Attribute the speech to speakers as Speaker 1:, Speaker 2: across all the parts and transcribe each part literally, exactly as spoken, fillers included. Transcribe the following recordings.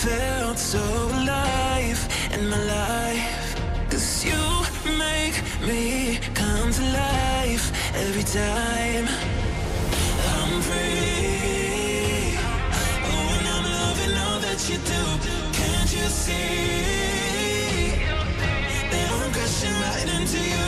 Speaker 1: felt so alive in my life. 'Cause you make me come to life every time I'm free. Oh, and I'm loving all that you do. Can't you see that I'm crashing right into you?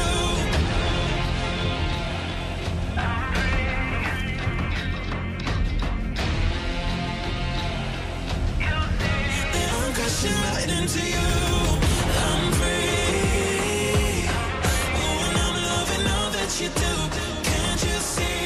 Speaker 1: That I'm crashing right into you. I'm free. Oh, and I'm loving all that you do. Can't you see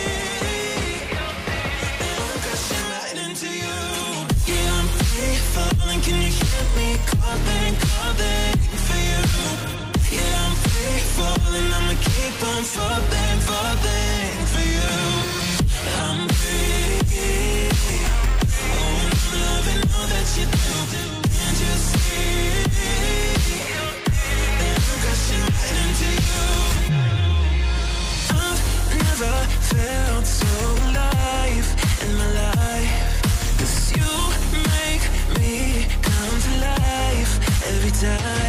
Speaker 1: that I'm crashing right into you? Yeah, I'm free falling. Can you hear me calling, calling for you? Yeah, I'm free falling. I'ma keep on falling, falling for you. I'm free. Oh, and I'm loving all that you do. Can't you see that I'm crashing right into you? I've never felt so alive in my life. 'Cause you make me come to life every time